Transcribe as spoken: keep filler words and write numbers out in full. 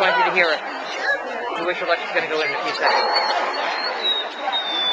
wanted you to hear it. We wish your lecture's going to go in in a few seconds.